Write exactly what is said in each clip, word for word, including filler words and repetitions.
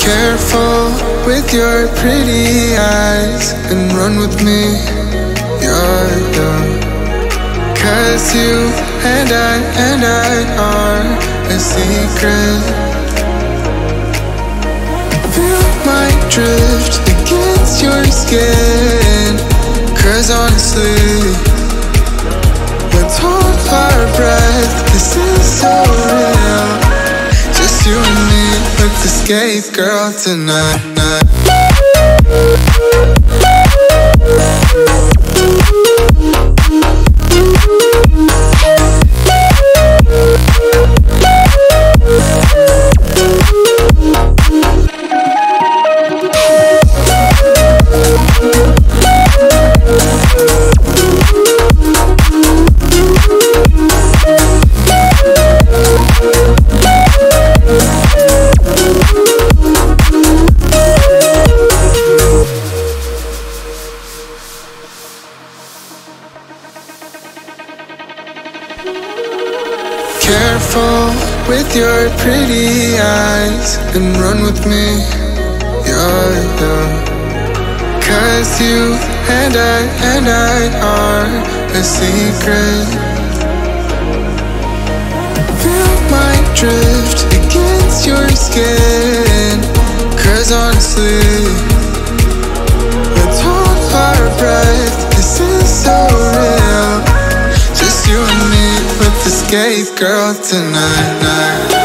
Careful with your pretty eyes and run with me, yeah, yeah. Cause you and I and I are a secret. Feel my drift against your skin. Cause honestly, let's hold our breath, this is so real. Just you and me, let's escape, girl, tonight. Careful with your pretty eyes and run with me, yeah, yeah. Cause you and I and I are a secret. Feel my drift against your skin. Cause honestly, let's hold our breath, this is so real. Just you and me, let's escape, girl, tonight, night.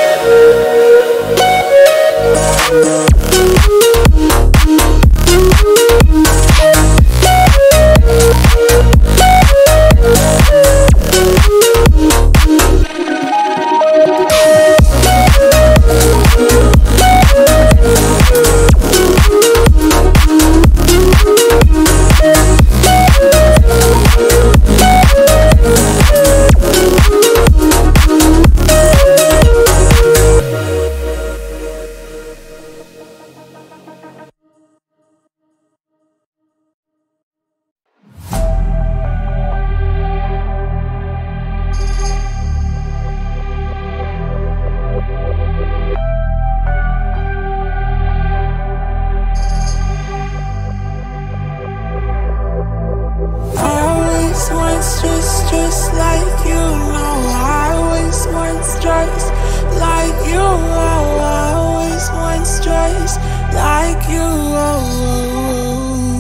Just like you, no, I always want stress like you, oh, I always want stress like you, oh.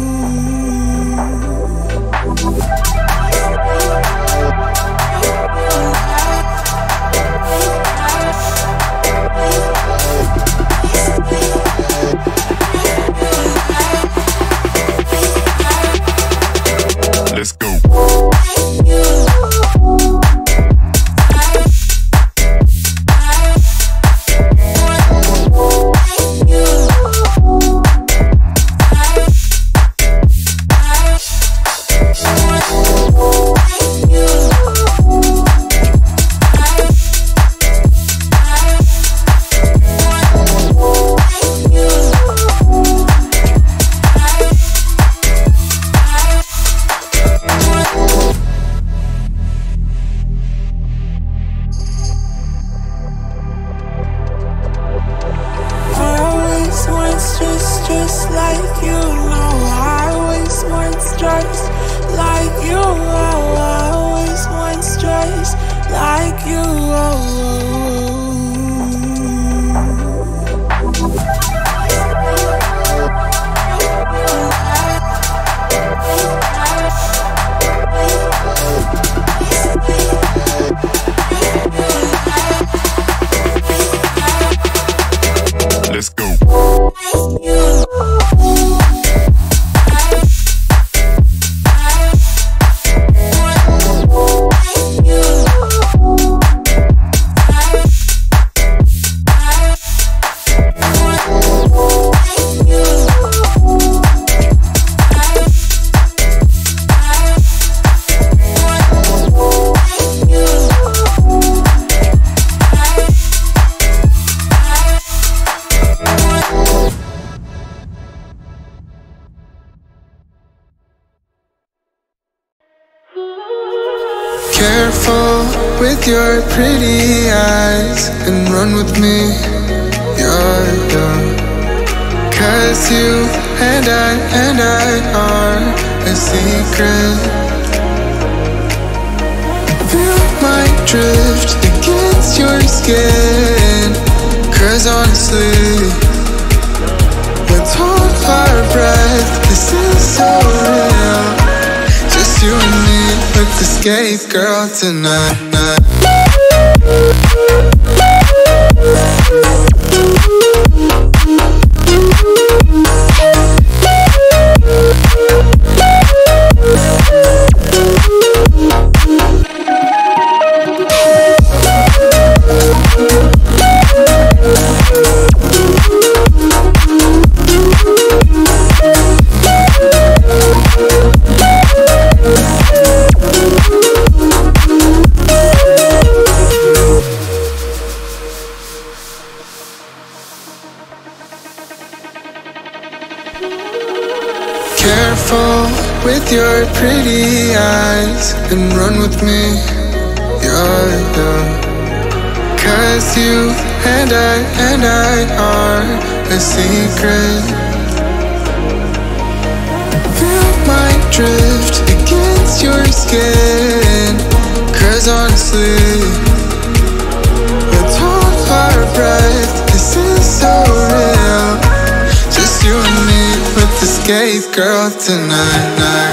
Let's go. Just, just like you, no, I always want stress like you, oh, I always want stress like you, oh. Let's go. Careful with your pretty eyes and run with me, yeah, yeah. 'Cause you and I and I are a secret. Feel my drift against your skin. 'Cause honestly, let's hold our breath. This is so real. Just you and me, let's escape, girl, tonight. Careful with your pretty eyes and run with me, yeah, yeah. 'Cause you and I and I are a secret. Feel my drift against your skin. 'Cause honestly, let's hold our breath. This is so real. Just you and me, let's escape, girl, tonight.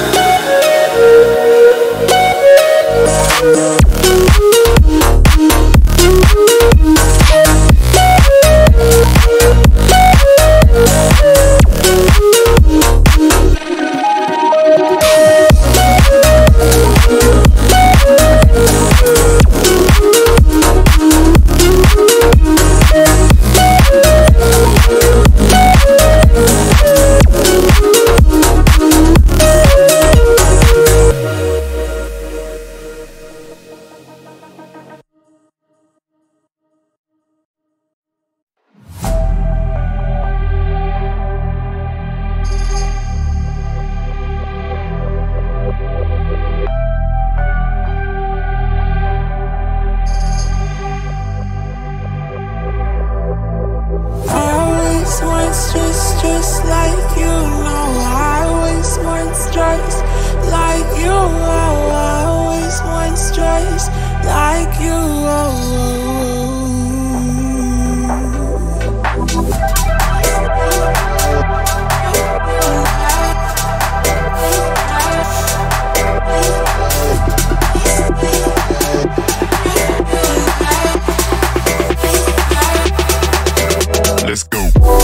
Just, just like you know, I always want stress like you. Oh, I always want stress like you. Let's go.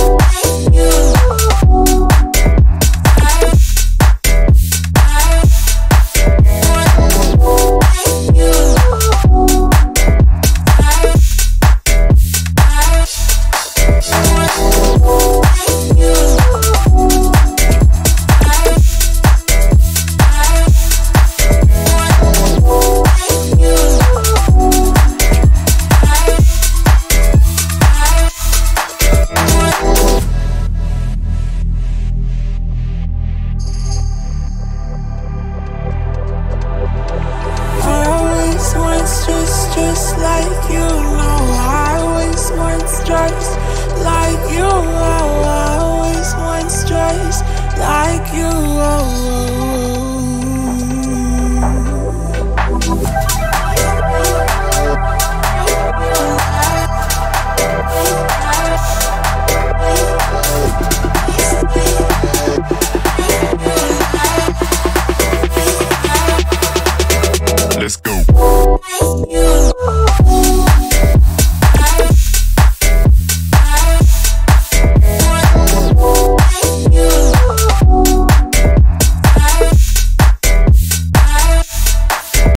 Just, just like you know, I always want stress like you. Oh, I always want stress like you. Oh.